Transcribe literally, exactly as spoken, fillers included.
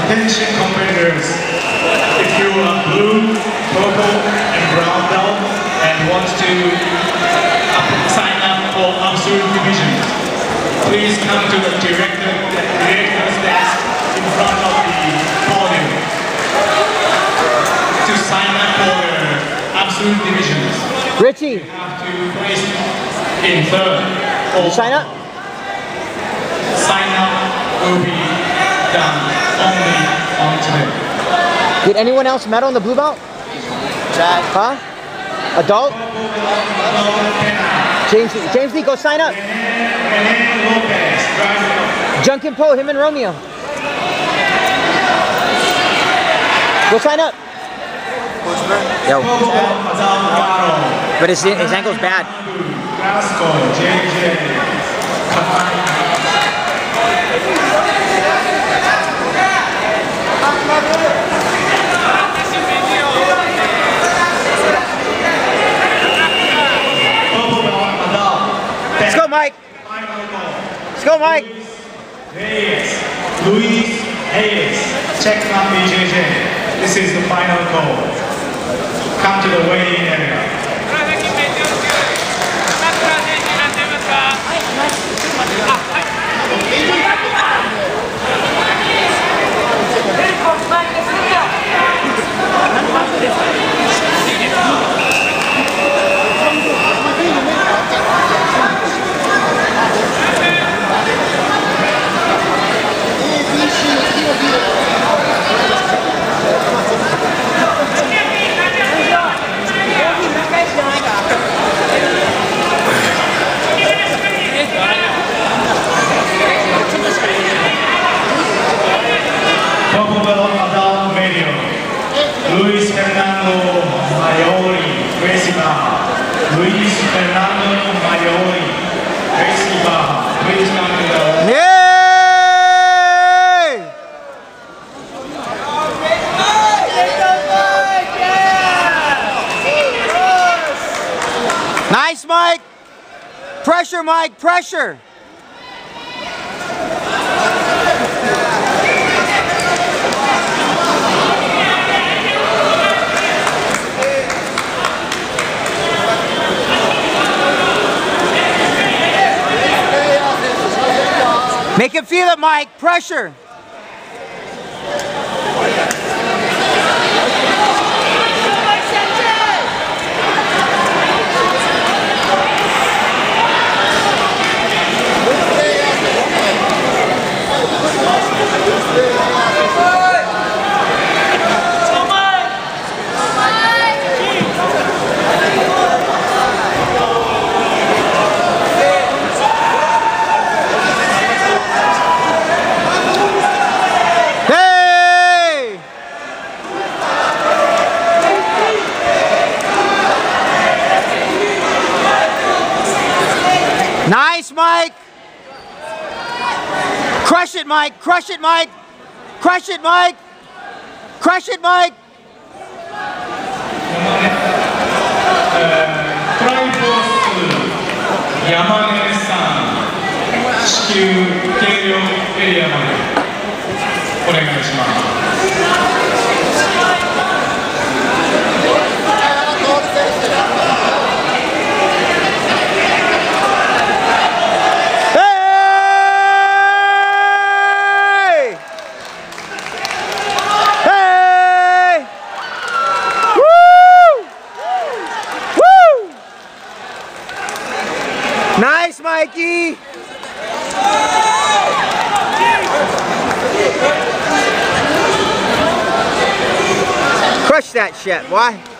Attention competitors, if you are blue, purple and brown belt and want to sign up for Absolute Divisions, please come to the director, director's desk in front of the podium to sign up for the Absolute Divisions. Richie! You have to place in third. Did you sign up? Sign up will be done only on today. Did anyone else medal in the blue belt? Chad. Huh? Adult? James, James Lee, go sign up. Junkin Po, him and Romeo. Go sign up. Yo. But his, his ankle's bad. Let's go, Mike. Let's go, Mike. Hayes. Luis Hayes. Check on B J J. This is the final call. Come to the weighing area. Luis Fernando Maioli, Gracie Baja. Luis Fernando Maioli, Gracie Baja. Please come to the... Yay! Nice, Mike. Pressure, Mike, pressure. Make him feel it, Mike. Pressure. Nice, Mike. Crush it, Mike. Crush it, Mike. Crush it, Mike. Crush it, Mike. トライフォース山根さん、至急計量エリアまでお願いします。 Nice, Mikey! Crush that shit, why?